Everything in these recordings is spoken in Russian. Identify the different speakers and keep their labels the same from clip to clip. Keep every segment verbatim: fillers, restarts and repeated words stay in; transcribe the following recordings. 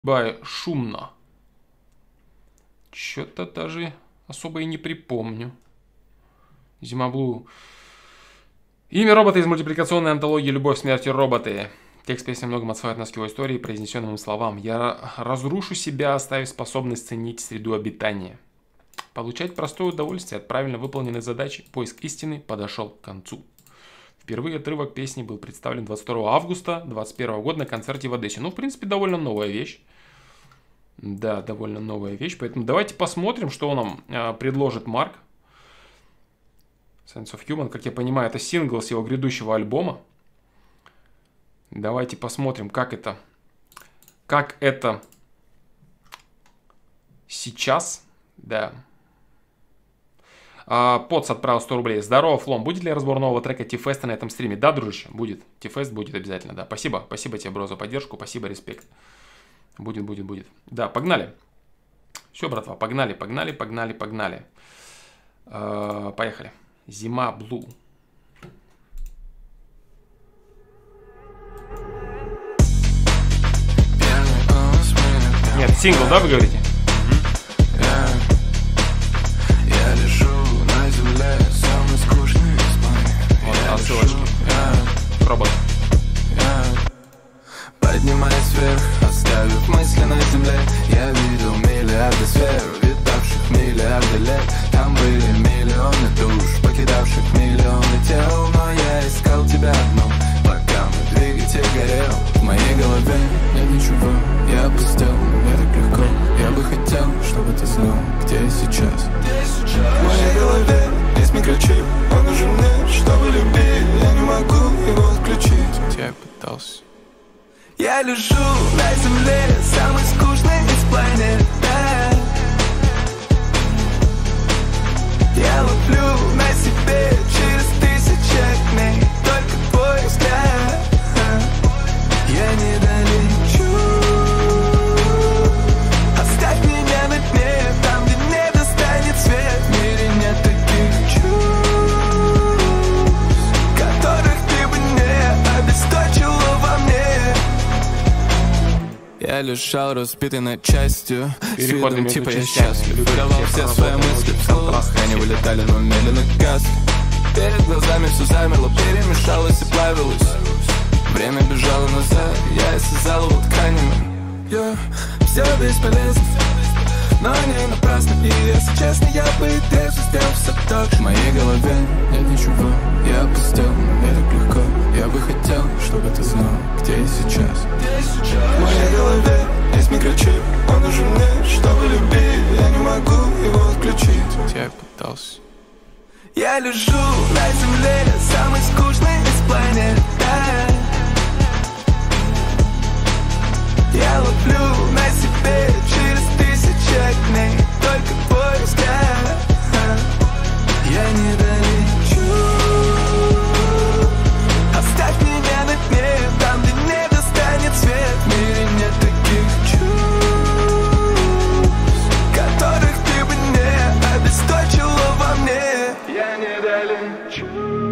Speaker 1: Бай, шумно. Чё-то даже особо и не припомню. Зима Блу. Имя робота из мультипликационной антологии «Любовь, смерть и роботы». Текст песни многом отсылает нас к его истории и произнесенным словам. Я разрушу себя, оставив способность ценить среду обитания. Получать простое удовольствие от правильно выполненной задачи, поиск истины подошел к концу. Впервые отрывок песни был представлен двадцать второго августа две тысячи двадцать первого года на концерте в Одессе. Ну, в принципе, довольно новая вещь. Да, довольно новая вещь. Поэтому давайте посмотрим, что нам э, предложит Марк. Sense of Human, как я понимаю, это сингл с его грядущего альбома. Давайте посмотрим, как это, как это сейчас. Да. А, Потс отправил сто рублей. Здорово, Флом. Будет ли разбор нового трека Ти-Феста на этом стриме? Да, дружище, будет. Ти-Фест будет обязательно, да. Спасибо. Спасибо тебе, бро, за поддержку. Спасибо, респект. Будет, будет, будет. Да, погнали. Все, братва, погнали, погнали, погнали, погнали. А, поехали. Зима Блу. Нет, сингл, да, вы говорите? Вот отсылочки. Робот.
Speaker 2: Поднимаясь вверх, оставив мысли на земле, я видел миллиарды сфер, витавших миллиарды лет. Там были миллионы душ, покидавших миллионы тел. Но я искал тебя одну, пока мой двигатель горел. В моей голове нет ничего, я опустел, мне так легко. Я бы хотел, чтобы ты знал, где я сейчас. В моей голове есть микрочип, он нужен мне, чтобы любить. Я не могу его отключить. Я пытался. Я лежу на земле, самый скучный из планет. Я ловлю на себе через тысячи огней только твой взгляд. Я не долечу. Оставь меня на дне, там, где не достанет свет. В мире нет таких чувств, которых ты бы не обесточила во мне. Я лежал разбитый на частью, с видом типа я счастлив. Выдавал все свои мысли в слова, они вылетали, но медленно гасли. Перед глазами все замерло, перемешалось и плавилось. Время бежало назад, я осязал его тканями. Я все бесполезно, но не напрасно. И если честно, я бы и трезво сделал все так же. В моей голове нет ничего, я опустел, мне так легко. Я бы хотел, чтобы ты знал, где я сейчас. В моей голове есть микрочип, он нужен мне, чтобы любить. Я не могу его отключить. Я пытался. Я лежу на земле, самый скучный из планет. Я ловлю на себе через тысячи огней только твой взгляд. Я не долечу. Оставь меня на дне, там, где не достанет свет. В мире нет таких чувств, которых ты бы не обесточила во мне. Я не долечу.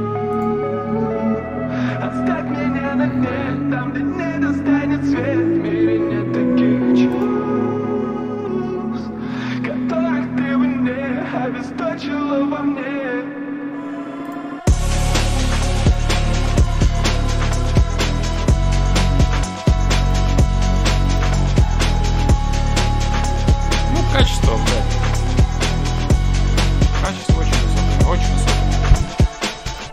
Speaker 2: Оставь меня на дне, там, где не достанет свет. В мире нет таких чувств, которых ты бы не обесточила во мне.
Speaker 1: Качество, блядь. Качество очень высокое, очень высокое.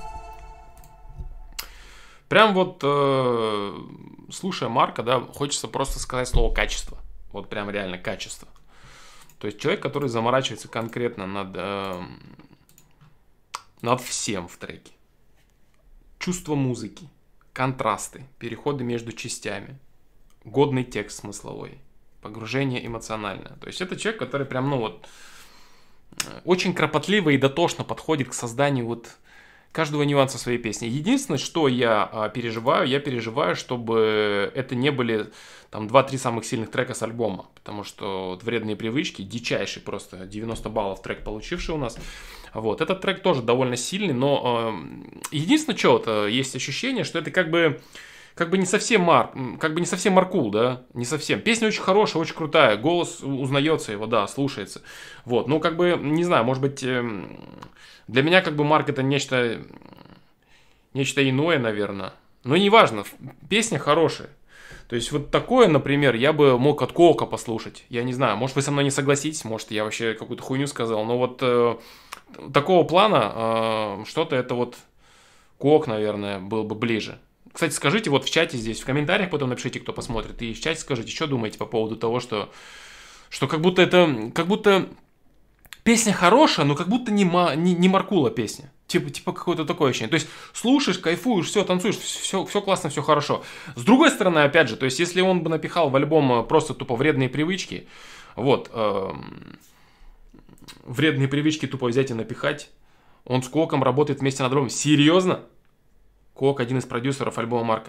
Speaker 1: Прям вот, э, слушая Марка, да, хочется просто сказать слово качество. Вот прям реально качество. То есть человек, который заморачивается конкретно над, э, над всем в треке. Чувство музыки, контрасты, переходы между частями, годный текст смысловой. Погружение эмоциональное. То есть это человек, который прям, ну вот, очень кропотливо и дотошно подходит к созданию вот каждого нюанса своей песни. Единственное, что я а, переживаю, я переживаю, чтобы это не были там два-три самых сильных трека с альбома. Потому что вот, «Вредные привычки», дичайший просто девяносто баллов трек получивший у нас. Вот, этот трек тоже довольно сильный, но э, единственное, что вот, есть ощущение, что это как бы как бы не совсем Марк, как бы не совсем Маркул, да, не совсем. Песня очень хорошая, очень крутая, голос узнается его, да, слушается. Вот, ну, как бы, не знаю, может быть, для меня, как бы, Марк это нечто, нечто иное, наверное. Но неважно, песня хорошая. То есть вот такое, например, я бы мог от Кока послушать. Я не знаю, может вы со мной не согласитесь, может я вообще какую-то хуйню сказал. Но вот э, такого плана э, что-то это вот Кок, наверное, был бы ближе. Кстати, скажите вот в чате здесь, в комментариях потом напишите, кто посмотрит. И в чате скажите, что думаете по поводу того, что, что как будто это, как будто песня хорошая, но как будто не, не, не Маркула песня. Типа, типа какое-то такое ощущение. То есть слушаешь, кайфуешь, все, танцуешь, все, все классно, все хорошо. С другой стороны, опять же, то есть если он бы напихал в альбом просто тупо вредные привычки, вот, э, вредные привычки тупо взять и напихать, он с Коком работает вместе над альбомом. Серьезно? Кок один из продюсеров альбома Марка.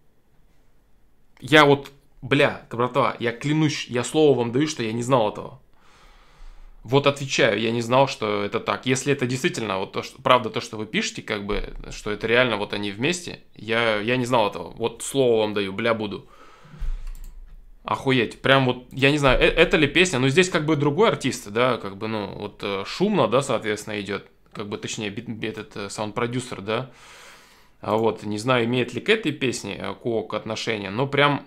Speaker 1: Я вот, бля, братва, я клянусь, я слово вам даю, что я не знал этого. Вот отвечаю, я не знал, что это так. Если это действительно, вот то, что, правда, то, что вы пишете, как бы, что это реально вот они вместе, я, я не знал этого. Вот слово вам даю, бля, буду. Охуеть. Прям вот, я не знаю, э- это ли песня, но здесь как бы другой артист, да, как бы, ну, вот э, шумно, да, соответственно, идет. Как бы, точнее, бит, бит, этот э, саунд-продюсер, да. А вот, не знаю, имеет ли к этой песне э, Кок отношение, но прям...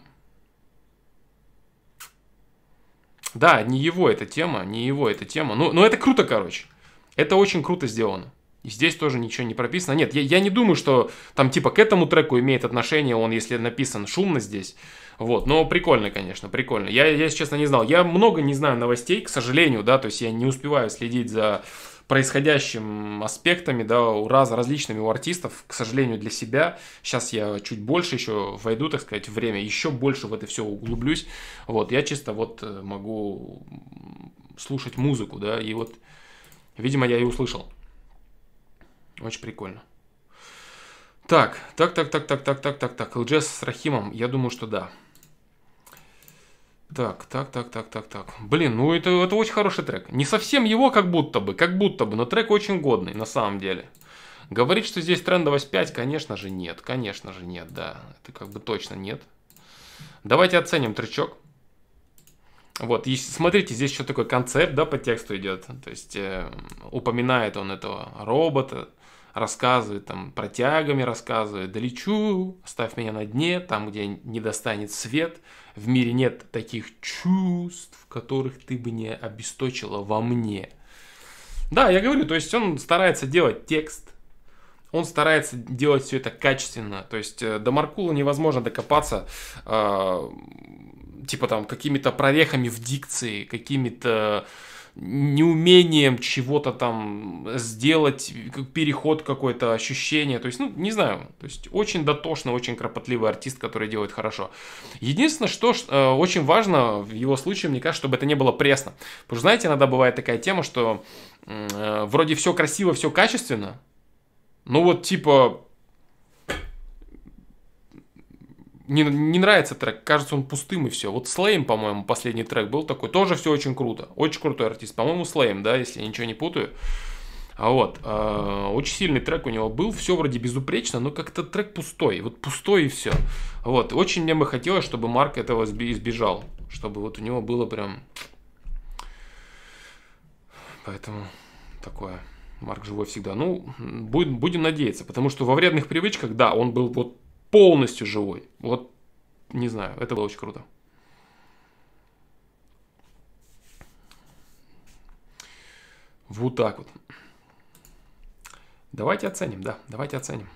Speaker 1: Да, не его эта тема, не его эта тема. Ну, но это круто, короче. Это очень круто сделано. И здесь тоже ничего не прописано. Нет, я, я не думаю, что там типа к этому треку имеет отношение он, если написан шумно здесь. Вот, но прикольно, конечно, прикольно. Я, я, если честно, не знал. Я много не знаю новостей, к сожалению, да, то есть я не успеваю следить за происходящим аспектами, да, у раз, различными у артистов, к сожалению, для себя. Сейчас я чуть больше еще войду, так сказать, в время, еще больше в это все углублюсь. Вот, я чисто вот могу слушать музыку, да, и вот, видимо, я и услышал. Очень прикольно. Так, так, так, так, так, так, так, так, так, ЛДЖ с Рахимом, я думаю, что да. Так, так, так, так, так, так. Блин, ну это, это очень хороший трек. Не совсем его как будто бы, как будто бы, но трек очень годный, на самом деле. Говорит, что здесь трендовость пять, конечно же нет, конечно же нет, да. Это как бы точно нет. Давайте оценим тречок. Вот, и смотрите, здесь еще такой концепт, да, по тексту идет. То есть э, упоминает он этого робота, рассказывает, там, про тягами рассказывает. Долечу, оставь меня на дне, там, где не достанет свет. В мире нет таких чувств, которых ты бы не обесточила во мне. Да, я говорю, то есть он старается делать текст, он старается делать все это качественно. То есть до Маркула невозможно докопаться, э, типа там, какими-то прорехами в дикции, какими-то неумением чего-то там сделать, переход какой-то, ощущение, то есть, ну, не знаю, то есть, очень дотошный, очень кропотливый артист, который делает хорошо. Единственное, что э, очень важно в его случае, мне кажется, чтобы это не было пресно, потому что, знаете, иногда бывает такая тема, что э, вроде все красиво, все качественно, ну, вот, типа, Не, не нравится трек, кажется, он пустым и все. Вот Слейм, по-моему, последний трек был такой, тоже все очень круто, очень крутой артист, по-моему, Слейм, да, если я ничего не путаю. А вот, э, очень сильный трек у него был, все вроде безупречно, но как-то трек пустой, вот пустой и все. Вот, очень мне бы хотелось, чтобы Марк этого избежал, чтобы вот у него было прям... Поэтому такое, Марк живой всегда. Ну, будем, будем надеяться, потому что во вредных привычках, да, он был вот полностью живой. Вот, не знаю, это было очень круто. Вот так вот. Давайте оценим, да, давайте оценим.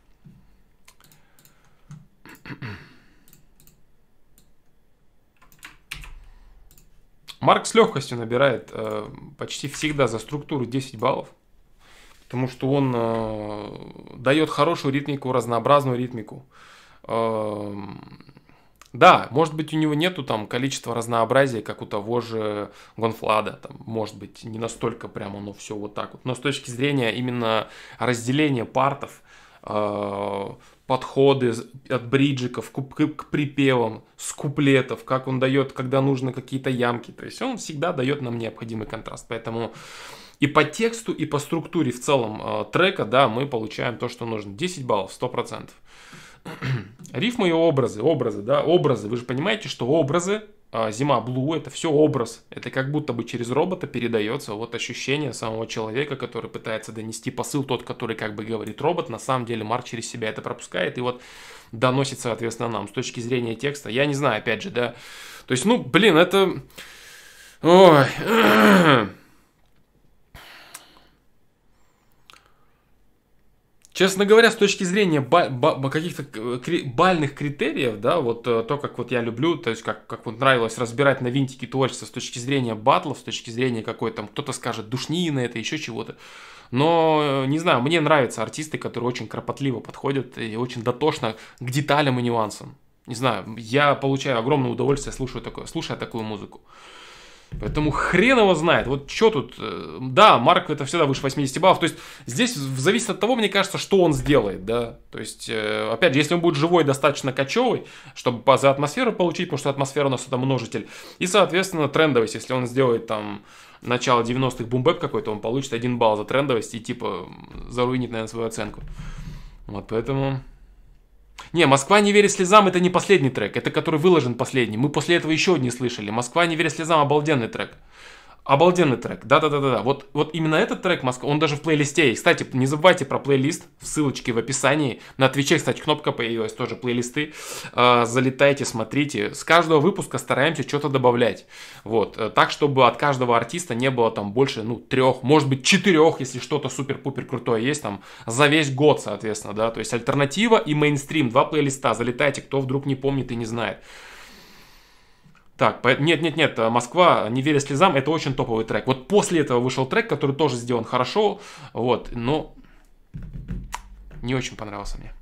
Speaker 1: Марк с легкостью набирает э, почти всегда за структуру десять баллов. Потому что он э, дает хорошую ритмику, разнообразную ритмику. Э, да, может быть, у него нету там количества разнообразия, как у того же Гонфлада. Там, может быть, не настолько прям оно все вот так вот. Но с точки зрения именно разделения партов, э, подходы от бриджиков к, к, к припевам, с куплетов, как он дает, когда нужно какие-то ямки. То есть он всегда дает нам необходимый контраст. Поэтому... И по тексту, и по структуре в целом э, трека, да, мы получаем то, что нужно. десять баллов, сто процентов. Рифмы и образы, образы, да, образы. Вы же понимаете, что образы, Зима Блу, это все образ. Это как будто бы через робота передается вот ощущение самого человека, который пытается донести посыл, тот, который как бы говорит робот, на самом деле Марк через себя это пропускает и вот доносит, соответственно, нам. С точки зрения текста, я не знаю, опять же, да. То есть, ну, блин, это... Ой... Честно говоря, с точки зрения ба- ба- каких-то кри- бальных критериев, да, вот то, как вот я люблю, то есть как, как вот нравилось разбирать на винтики творчество с точки зрения батлов, с точки зрения какой там, кто-то скажет душнина, это еще чего-то. Но, не знаю, мне нравятся артисты, которые очень кропотливо подходят и очень дотошно к деталям и нюансам. Не знаю, я получаю огромное удовольствие, слушая, такое, слушая такую музыку. Поэтому хрен его знает. Вот что тут... Да, Марк это всегда выше восемьдесят баллов. То есть здесь зависит от того, мне кажется, что он сделает, да. То есть, опять же, если он будет живой, достаточно кочевый, чтобы за атмосферу получить, потому что атмосфера у нас это множитель. И, соответственно, трендовость. Если он сделает там начало девяностых бумбэп какой-то, он получит один балл за трендовость и типа заруинит, наверное, свою оценку. Вот поэтому... Не, «Москва не верит слезам» это не последний трек, это который выложен последний. Мы после этого еще не слышали. «Москва не верит слезам» обалденный трек. Обалденный трек, да-да-да-да. Вот, вот именно этот трек, Москва, он даже в плейлисте есть. Кстати, не забывайте про плейлист, ссылочки в описании. На Твиче, кстати, кнопка появилась, тоже плейлисты. Э, залетайте, смотрите. С каждого выпуска стараемся что-то добавлять. Вот, так, чтобы от каждого артиста не было там больше, ну, трех, может быть, четырех, если что-то супер-пупер крутое есть, там, за весь год, соответственно, да. То есть альтернатива и мейнстрим, два плейлиста. Залетайте, кто вдруг не помнит и не знает. Так, нет-нет-нет, «Москва не верит слезам» это очень топовый трек. Вот после этого вышел трек, который тоже сделан хорошо, вот, но не очень понравился мне.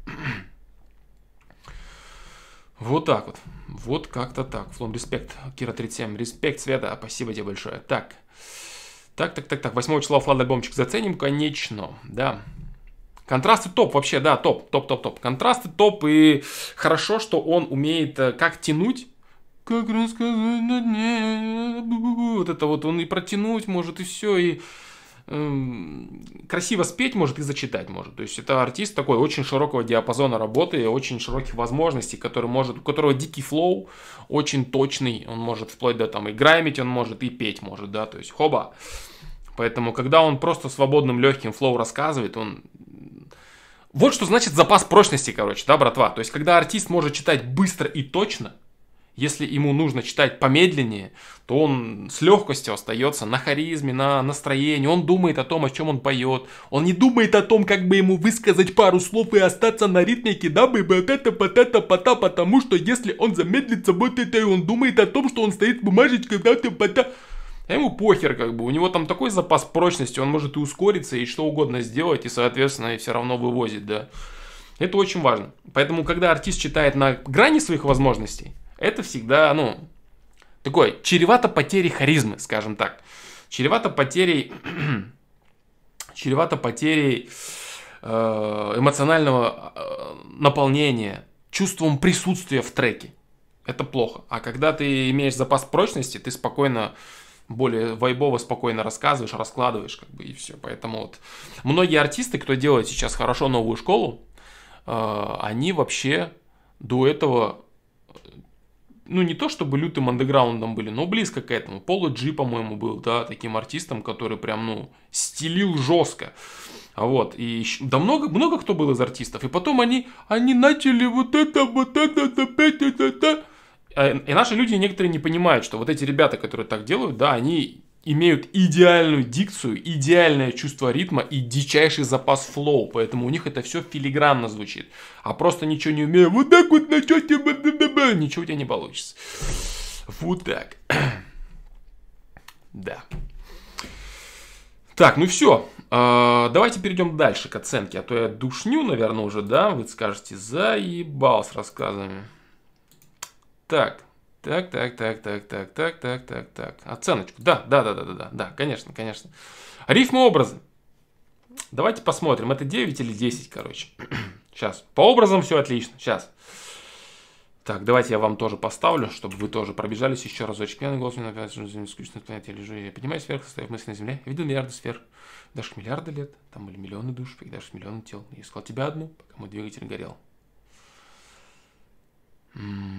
Speaker 1: Вот так вот, вот как-то так. Флом, респект, Кира тридцать семь, респект, Света, спасибо тебе большое. Так, так, так, так, так, восьмого числа флад альбомчик заценим, конечно, да. Контрасты топ, вообще, да, топ, топ, топ, топ. Контрасты топ, и хорошо, что он умеет как тянуть. Как рассказать на дне, вот это вот он и протянуть может, и все, и э, красиво спеть может, и зачитать может. То есть это артист такой очень широкого диапазона работы, очень широких возможностей, который может, у которого дикий флоу, очень точный, он может вплоть до там и граймить, он может и петь может, да, то есть хоба. Поэтому, когда он просто свободным легким флоу рассказывает, он... Вот что значит запас прочности, короче, да, братва. То есть, когда артист может читать быстро и точно, если ему нужно читать помедленнее, то он с легкостью остается на харизме, на настроении. Он думает о том, о чем он поет. Он не думает о том, как бы ему высказать пару слов и остаться на ритмике, да, бы вот это, вот это, пота, потому что если он замедлится вот это, и он думает о том, что он стоит с бумажечкой, да, ты, пота. А ему похер, как бы, у него там такой запас прочности, он может и ускориться, и что угодно сделать, и, соответственно, и все равно вывозить, да. Это очень важно. Поэтому, когда артист читает на грани своих возможностей, это всегда, ну, такой, чревато потерей харизмы, скажем так. Чревато потерей, чревато потерей э, эмоционального э, наполнения, чувством присутствия в треке. Это плохо. А когда ты имеешь запас прочности, ты спокойно, более вайбово, спокойно рассказываешь, раскладываешь, как бы, и все. Поэтому вот многие артисты, кто делает сейчас хорошо новую школу, э, они вообще до этого... Ну, не то чтобы лютым андеграундом были, но близко к этому. Поло Джи, по-моему, был, да, таким артистом, который прям, ну, стилил жестко. Вот, и еще, да много, много кто был из артистов. И потом они, они начали вот это, вот это, опять это, это. И наши люди некоторые не понимают, что вот эти ребята, которые так делают, да, они имеют идеальную дикцию, идеальное чувство ритма и дичайший запас флоу, поэтому у них это все филигранно звучит. А просто ничего не умею, вот так вот начать, ничего у тебя не получится. Вот так. Да. Так, ну все. Давайте перейдем дальше к оценке, а то я душню, наверное, уже, да, вы скажете, заебал с рассказами. Так. Так, так, так, так, так, так, так, так, так. Оценочку. Да, да, да, да, да, да, да, конечно, конечно. Рифмы, образы. Давайте посмотрим. Это девять или десять, короче. Сейчас. По образам все отлично. Сейчас. Так, давайте я вам тоже поставлю, чтобы вы тоже пробежались еще разочек. Пьяный голос мне опять скучно стоять. Я лежу. Я поднимаюсь вверх, состояв мысли на земле. Я видел миллиарды сфер. Даже миллиарды лет. Там были миллионы душ, даже миллионы тел. Я искал тебя одну, пока мой двигатель горел. В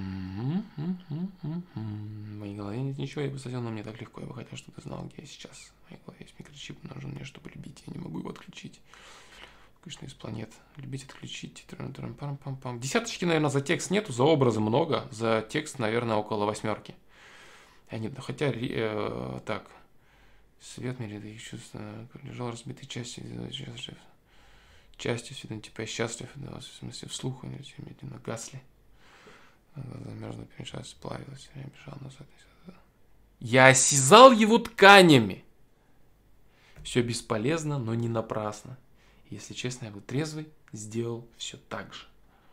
Speaker 1: моей голове нет ничего, я бы сказал, но мне так легко, я бы хотел, чтобы ты знал, где я сейчас. В моей голове есть микрочип, нужен мне, чтобы любить, я не могу его отключить. Конечно, из планет. Любить, отключить. Десяточки, наверное, за текст нету, за образы много, за текст, наверное, около восьмерки. Они, хотя, э, так, свет мире, да их чувства, лежал разбитые части, части, свидания, типа, я счастлив, да, в смысле, вслух, они медленно гасли. Замерзла, перемешалась, сплавилась, я бежал назад. Я осязал его тканями. Все бесполезно, но не напрасно. Если честно, я был трезвый, сделал все так же.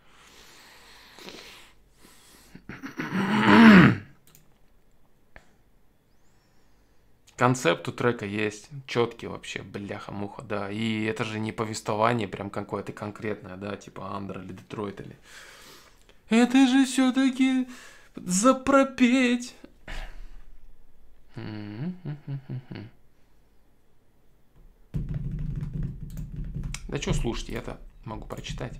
Speaker 1: Концепт у трека есть, четкий вообще, бляха-муха, да. И это же не повествование прям какое-то конкретное, да, типа Андер или Детройт или... Это же все-таки запропеть. Да что слушать, я-то могу прочитать.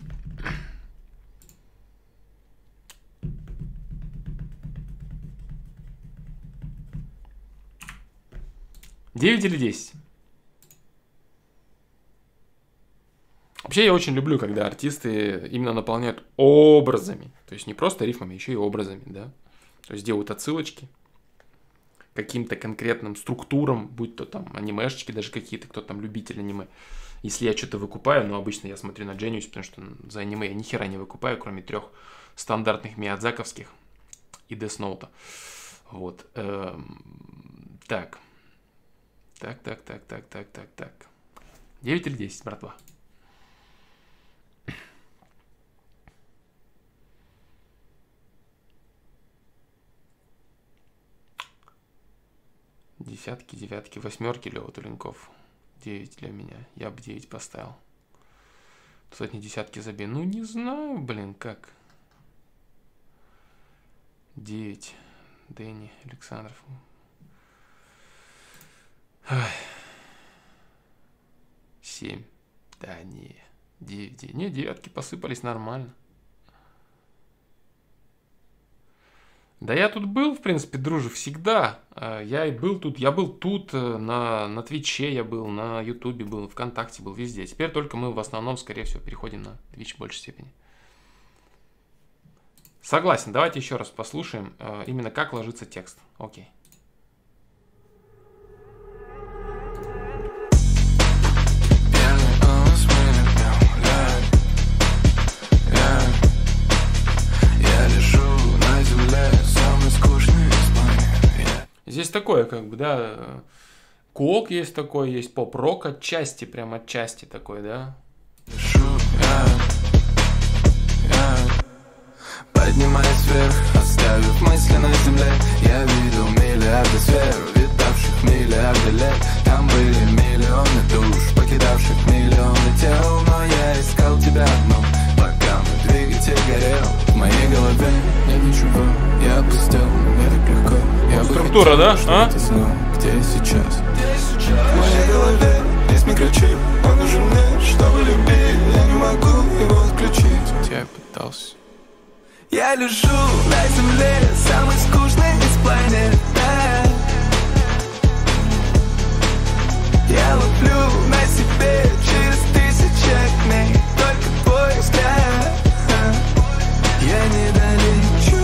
Speaker 1: девять или десять? Вообще я очень люблю, когда артисты именно наполняют образами. То есть не просто рифмами, еще и образами, да. То есть делают отсылочки к каким-то конкретным структурам, будь то там анимешечки даже какие-то, кто там любитель аниме. Если я что-то выкупаю, но обычно я смотрю на Genius, потому что за аниме я ни хера не выкупаю, кроме трех стандартных миядзаковских и Death Note. Вот. Так. Так, так, так, так, так, так, так. девять или десять, братва? Десятки, девятки, восьмерки, Лёва Туленков. девять для меня. Я бы девять поставил. Сотни, десятки забей. Ну, не знаю, блин, как. девять. Дэнни, Александров. семь. Да, не. девять. Не, девятки посыпались нормально. Да я тут был, в принципе, друже, всегда. Я и был тут, я был тут, на, на Твиче я был, на Ютубе был, ВКонтакте был, везде. Теперь только мы в основном, скорее всего, переходим на Твич в большей степени. Согласен, давайте еще раз послушаем, именно как ложится текст. Окей. Здесь такое, как бы, да, куок есть такой, есть поп-рок отчасти, прям отчасти такой, да.
Speaker 2: Поднимаясь вверх, оставив мысли на земле, я видел миллиарды сфер, витавших миллиарды лет. Там были миллионы душ, покидавших миллионы тел, но я искал тебя одну, пока мой двигатель горел. В моей голове нет ничего, я пустил, мне так легко. Я
Speaker 1: структура, да? А?
Speaker 2: Ты знал, где я сейчас? В моей голове есть микрочип, он нужен мне, чтобы любить. Я не могу его отключить.
Speaker 1: Я пытался.
Speaker 2: Я лежу на земле, самый скучный из планет. Я ловлю на себе через тысячи огней только твой взгляд. Я не долечу.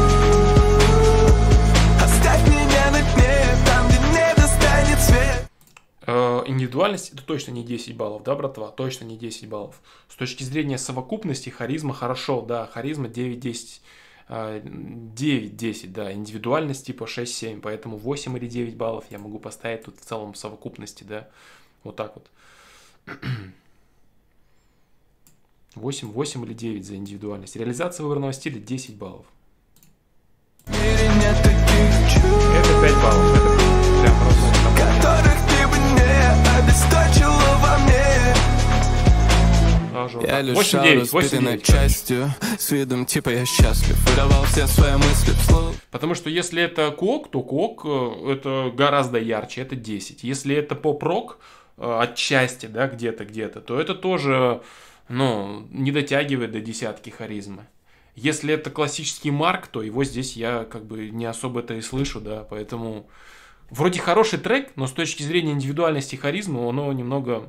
Speaker 2: Оставь меня на дне, там, где не достанет свет.
Speaker 1: Индивидуальность — это точно не десять баллов, да, братва? Точно не десять баллов. С точки зрения совокупности, харизма хорошо, да, харизма девять-десять. девять-десять, да, индивидуальность типа шесть-семь, поэтому восемь или девять баллов я могу поставить тут в целом в совокупности, да, вот так вот. восемь, восемь или девять за индивидуальность. Реализация выбранного стиля десять баллов. Это пять баллов, это прям просто...
Speaker 2: Обесточила во мне. Я
Speaker 1: восемь девять, восемь девять.
Speaker 2: Частью, с видом типа я счастлив, выдавал все свои мысли вслух.
Speaker 1: Потому что если это куок, то куок это гораздо ярче, это десять. Если это поп-рок отчасти, да, где-то, где-то, то это тоже, ну, не дотягивает до десятки харизмы. Если это классический Марк, то его здесь я как бы не особо-то и слышу, да, поэтому... Вроде хороший трек, но с точки зрения индивидуальности и харизмы, оно немного...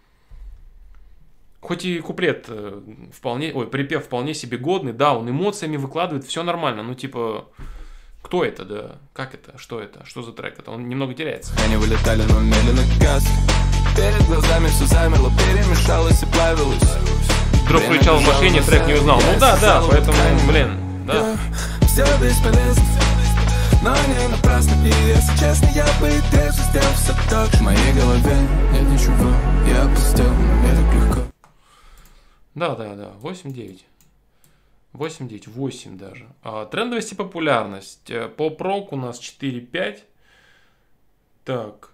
Speaker 1: Хоть и куплет вполне... Ой, припев вполне себе годный, да, он эмоциями выкладывает, все нормально, ну типа... Кто это, да? Как это? Что это? Что за трек? Это он немного теряется.
Speaker 2: Они вылетали, но медленно газ. Перед глазами все замерло, перемешалось и плавилось.
Speaker 1: Вдруг включал в машине, трек не узнал. Ну да, да, поэтому, блин, да.
Speaker 2: Все бесполезно, но не напрасно. И если честно, я бы и трезво сделал все так. В моей голове нет ничего, я опустел, мне так легко.
Speaker 1: Да, да, да, восемь девять. восемь девять, восемь даже. А, трендовость и популярность. Поп-рок у нас четыре пять. Так.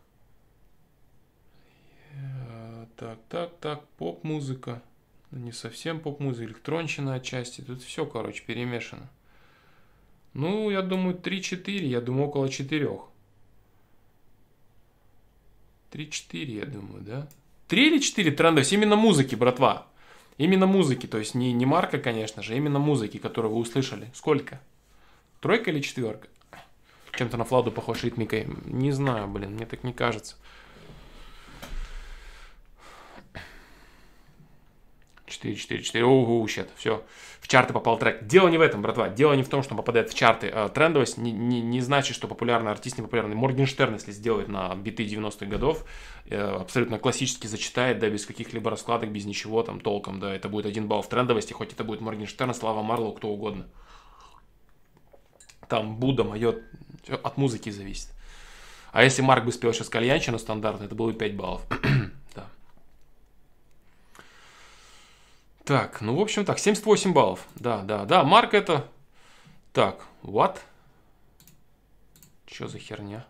Speaker 1: Так, так, так. Поп-музыка. Не совсем поп-музыка. Электронщина отчасти. Тут все, короче, перемешано. Ну, я думаю, три-четыре. Я думаю, около четырех. три-четыре, я думаю, да? три или четыре трендовость? Именно музыки, братва. Именно музыки, то есть не, не марка, конечно же, именно музыки, которую вы услышали. Сколько? Тройка или четверка? Чем-то на Фладу похож ритмикой. Не знаю, блин, мне так не кажется. четыре, четыре, четыре. Ого, щет, все. В чарты попал трек. Дело не в этом, братва. Дело не в том, что он попадает в чарты. Трендовость не, не, не значит, что популярный артист не популярный. Моргенштерн, если сделает на биты девяностых годов, абсолютно классически зачитает, да, без каких-либо раскладок, без ничего там толком, да, это будет один балл в трендовости, хоть это будет Моргенштерн, Слава Марлоу, кто угодно. Там Будда, Майот, от музыки зависит. А если Марк бы спел сейчас кальянщину стандартно, это было бы пять баллов. Да. Так, ну, в общем так, семьдесят восемь баллов. Да, да, да, Марк это... Так, what? Чё за херня?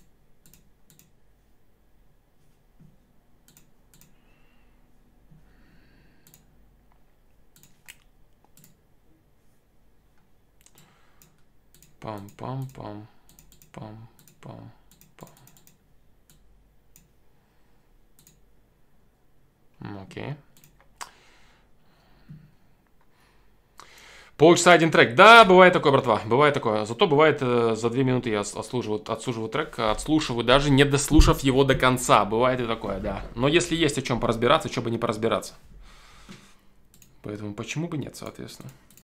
Speaker 1: Пам-пам-пам. Пам-пам-пам. Окей. Полчаса один трек. Да, бывает такое, братва. Бывает такое. Зато бывает э, за две минуты я отслушиваю, отслушиваю трек, отслушиваю, даже не дослушав его до конца. Бывает и такое, да. Но если есть о чем поразбираться, что бы не поразбираться. Поэтому почему бы нет, соответственно.